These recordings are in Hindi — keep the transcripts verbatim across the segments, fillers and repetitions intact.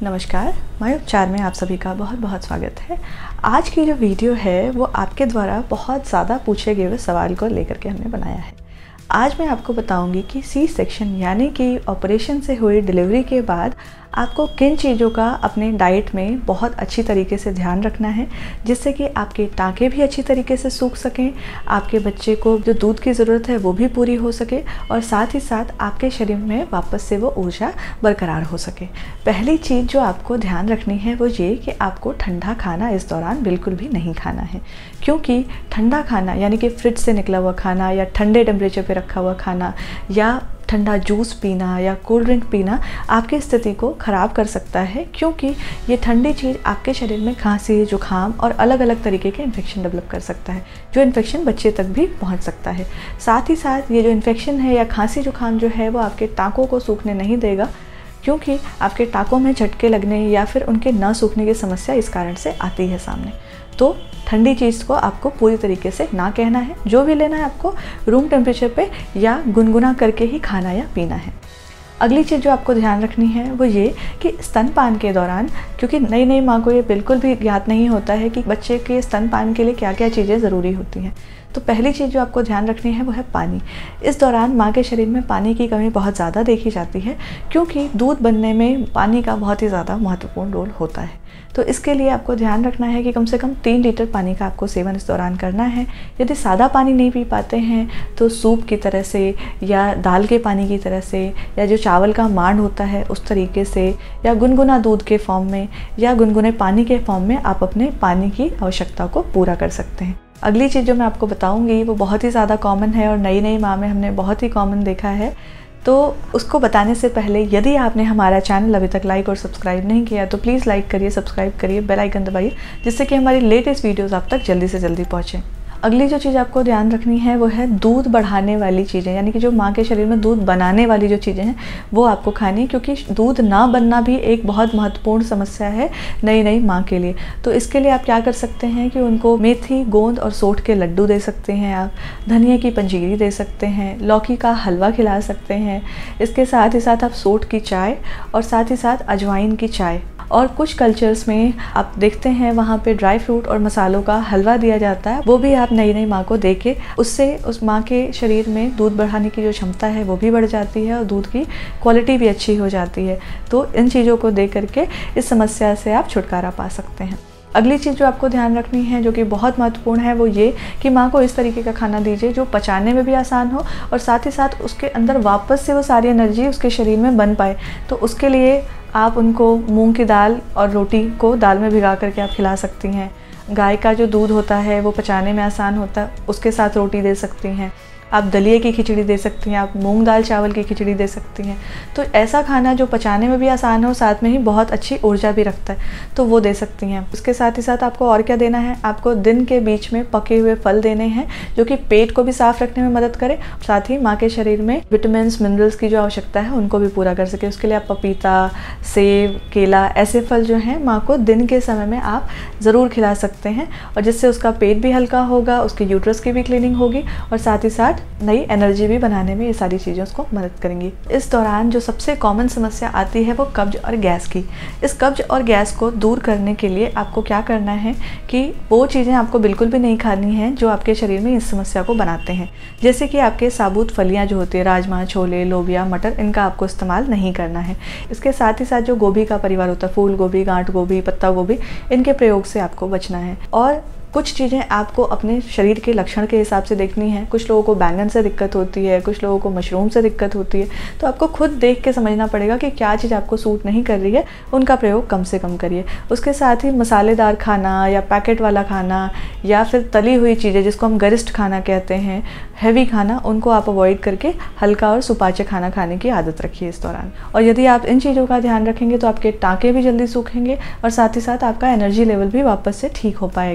नमस्कार, माय उपचार में आप सभी का बहुत बहुत स्वागत है। आज की जो वीडियो है वो आपके द्वारा बहुत ज़्यादा पूछे गए हुए सवाल को लेकर के हमने बनाया है। आज मैं आपको बताऊंगी कि सी सेक्शन यानी कि ऑपरेशन से हुई डिलीवरी के बाद आपको किन चीज़ों का अपने डाइट में बहुत अच्छी तरीके से ध्यान रखना है, जिससे कि आपके टाँके भी अच्छी तरीके से सूख सकें, आपके बच्चे को जो दूध की ज़रूरत है वो भी पूरी हो सके और साथ ही साथ आपके शरीर में वापस से वो ऊर्जा बरकरार हो सके। पहली चीज़ जो आपको ध्यान रखनी है वो ये कि आपको ठंडा खाना इस दौरान बिल्कुल भी नहीं खाना है, क्योंकि ठंडा खाना यानी कि फ्रिज से निकला हुआ खाना या ठंडे टेम्परेचर पे रखा हुआ खाना या ठंडा जूस पीना या कोल्ड ड्रिंक पीना आपकी स्थिति को ख़राब कर सकता है, क्योंकि ये ठंडी चीज़ आपके शरीर में खांसी, जुखाम और अलग अलग तरीके के इन्फेक्शन डेवलप कर सकता है, जो इन्फेक्शन बच्चे तक भी पहुंच सकता है। साथ ही साथ ये जो इन्फेक्शन है या खांसी जुखाम जो है वो आपके टाँकों को सूखने नहीं देगा, क्योंकि आपके टाँकों में झटके लगने या फिर उनके न सूखने की समस्या इस कारण से आती है सामने। तो ठंडी चीज़ को आपको पूरी तरीके से ना कहना है, जो भी लेना है आपको रूम टेम्परेचर पे या गुनगुना करके ही खाना या पीना है। अगली चीज़ जो आपको ध्यान रखनी है वो ये कि स्तनपान के दौरान, क्योंकि नई नई माँ को ये बिल्कुल भी ज्ञात नहीं होता है कि बच्चे के स्तनपान के लिए क्या क्या चीज़ें ज़रूरी होती हैं, तो पहली चीज़ जो आपको ध्यान रखनी है वो है पानी। इस दौरान माँ के शरीर में पानी की कमी बहुत ज़्यादा देखी जाती है, क्योंकि दूध बनने में पानी का बहुत ही ज़्यादा महत्वपूर्ण रोल होता है। तो इसके लिए आपको ध्यान रखना है कि कम से कम तीन लीटर पानी का आपको सेवन इस दौरान करना है। यदि सादा पानी नहीं पी पाते हैं तो सूप की तरह से या दाल के पानी की तरह से या जो चावल का मांड होता है उस तरीके से या गुनगुना दूध के फॉर्म में या गुनगुने पानी के फॉर्म में आप अपने पानी की आवश्यकता को पूरा कर सकते हैं। अगली चीज़ जो मैं आपको बताऊंगी वो बहुत ही ज़्यादा कॉमन है और नई नई माँ में हमने बहुत ही कॉमन देखा है, तो उसको बताने से पहले यदि आपने हमारा चैनल अभी तक लाइक और सब्सक्राइब नहीं किया तो प्लीज़ लाइक करिए, सब्सक्राइब करिए, बेल आइकन दबाइए, जिससे कि हमारी लेटेस्ट वीडियोस आप तक जल्दी से जल्दी पहुँचें। अगली जो चीज़ आपको ध्यान रखनी है वो है दूध बढ़ाने वाली चीज़ें, यानी कि जो माँ के शरीर में दूध बनाने वाली जो चीज़ें हैं वो आपको खानी है, क्योंकि दूध ना बनना भी एक बहुत महत्वपूर्ण समस्या है नई नई माँ के लिए। तो इसके लिए आप क्या कर सकते हैं कि उनको मेथी, गोंद और सोठ के लड्डू दे सकते हैं, आप धनिया की पंजीरी दे सकते हैं, लौकी का हलवा खिला सकते हैं। इसके साथ ही साथ आप सोठ की चाय और साथ ही साथ अजवाइन की चाय, और कुछ कल्चर्स में आप देखते हैं वहाँ पे ड्राई फ्रूट और मसालों का हलवा दिया जाता है, वो भी आप नई नई माँ को दे के उससे उस माँ के शरीर में दूध बढ़ाने की जो क्षमता है वो भी बढ़ जाती है और दूध की क्वालिटी भी अच्छी हो जाती है। तो इन चीज़ों को दे करके इस समस्या से आप छुटकारा पा सकते हैं। अगली चीज़ जो आपको ध्यान रखनी है जो कि बहुत महत्वपूर्ण है वो ये कि माँ को इस तरीके का खाना दीजिए जो पचाने में भी आसान हो और साथ ही साथ उसके अंदर वापस से वो सारी एनर्जी उसके शरीर में बन पाए। तो उसके लिए आप उनको मूंग की दाल और रोटी को दाल में भिगा करके आप खिला सकती हैं। गाय का जो दूध होता है वो पचाने में आसान होता है, उसके साथ रोटी दे सकती हैं। आप दलिए की खिचड़ी दे सकती हैं, आप मूंग दाल चावल की खिचड़ी दे सकती हैं। तो ऐसा खाना जो पचाने में भी आसान हो, साथ में ही बहुत अच्छी ऊर्जा भी रखता है, तो वो दे सकती हैं। उसके साथ ही साथ आपको और क्या देना है, आपको दिन के बीच में पके हुए फल देने हैं जो कि पेट को भी साफ रखने में मदद करे, साथ ही माँ के शरीर में विटामिन मिनरल्स की जो आवश्यकता है उनको भी पूरा कर सके। उसके लिए आप पपीता, सेब, केला ऐसे फल जो हैं माँ को दिन के समय में आप ज़रूर खिला सकते हैं, और जिससे उसका पेट भी हल्का होगा, उसके यूट्रस की भी क्लीनिंग होगी और साथ ही साथ नई एनर्जी भी बनाने में ये सारी चीज़ें उसको मदद करेंगी। इस दौरान जो सबसे कॉमन समस्या आती है वो कब्ज और गैस की। इस कब्ज और गैस को दूर करने के लिए आपको क्या करना है कि वो चीज़ें आपको बिल्कुल भी नहीं खानी हैं जो आपके शरीर में इस समस्या को बनाते हैं, जैसे कि आपके साबुत फलियाँ जो होती है, राजमा, छोले, लोबिया, मटर, इनका आपको इस्तेमाल नहीं करना है। इसके साथ ही साथ जो गोभी का परिवार होता है, फूल गोभी, गांठ गोभी, पत्ता गोभी, इनके प्रयोग से आपको बचना है। और कुछ चीज़ें आपको अपने शरीर के लक्षण के हिसाब से देखनी है। कुछ लोगों को बैंगन से दिक्कत होती है, कुछ लोगों को मशरूम से दिक्कत होती है, तो आपको खुद देख के समझना पड़ेगा कि क्या चीज़ आपको सूट नहीं कर रही है, उनका प्रयोग कम से कम करिए। उसके साथ ही मसालेदार खाना या पैकेट वाला खाना या फिर तली हुई चीज़ें जिसको हम गरिष्ठ खाना कहते हैं, हैवी खाना, उनको आप अवॉइड करके हल्का और सुपाच्य खाना खाने की आदत रखिए इस दौरान। और यदि आप इन चीज़ों का ध्यान रखेंगे तो आपके टाँके भी जल्दी सूखेंगे और साथ ही साथ आपका एनर्जी लेवल भी वापस से ठीक हो पाएगा। तो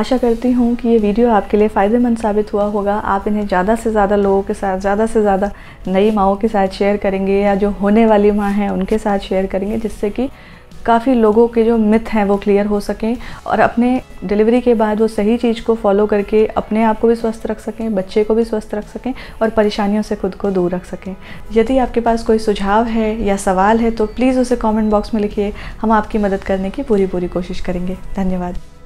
आशा करती हूँ कि ये वीडियो आपके लिए फ़ायदेमंद साबित हुआ होगा। आप इन्हें ज़्यादा से ज़्यादा लोगों के साथ, ज़्यादा से ज़्यादा नई माँओं के साथ शेयर करेंगे या जो होने वाली माँ हैं उनके साथ शेयर करेंगे, जिससे कि काफ़ी लोगों के जो मिथ हैं वो क्लियर हो सकें और अपने डिलीवरी के बाद वो सही चीज़ को फॉलो करके अपने आप को भी स्वस्थ रख सकें, बच्चे को भी स्वस्थ रख सकें और परेशानियों से खुद को दूर रख सकें। यदि आपके पास कोई सुझाव है या सवाल है तो प्लीज़ उसे कमेंट बॉक्स में लिखिए। हम आपकी मदद करने की पूरी पूरी कोशिश करेंगे। धन्यवाद।